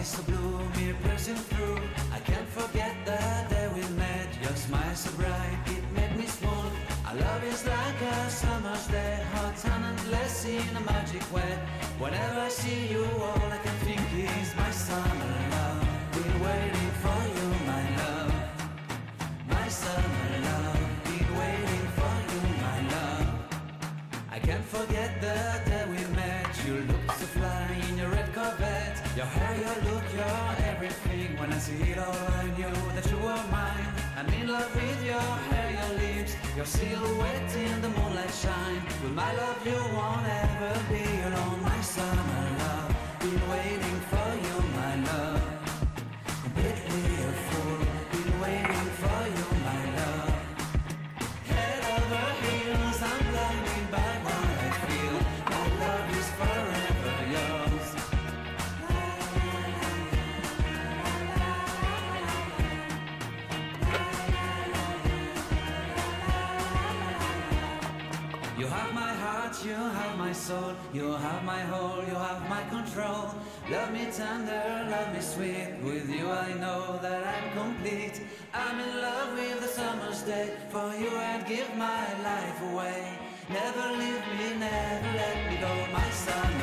so blue, me piercing through. I can't forget the day we met. Your smile so bright, it made me swoon. Our love is like a summer's day, hot and endless in a magic way. Whenever I see you, all I can think is my summer love. Been waiting for you, my love. My summer love. Been waiting for you, my love. I can't forget the day we met. You looked so fly in your red Corvette. Your hair, your look, your everything. When I see it all, I knew that you were mine. I'm in love with your hair, your lips, your silhouette in the moonlight shine. With my love you won't ever be alone. My summer love, been waiting for you, my love. Completely a fool, been waiting for you, my love. Head over heels, I'm blinded by what I feel. My love is forever yours. You have my heart, you have my soul, you have my whole, you have my control. Love me tender, love me sweet. With you I know that I'm complete. I'm in love with the summer's day. For you I'd give my life away. Never leave me, never let me go, my summer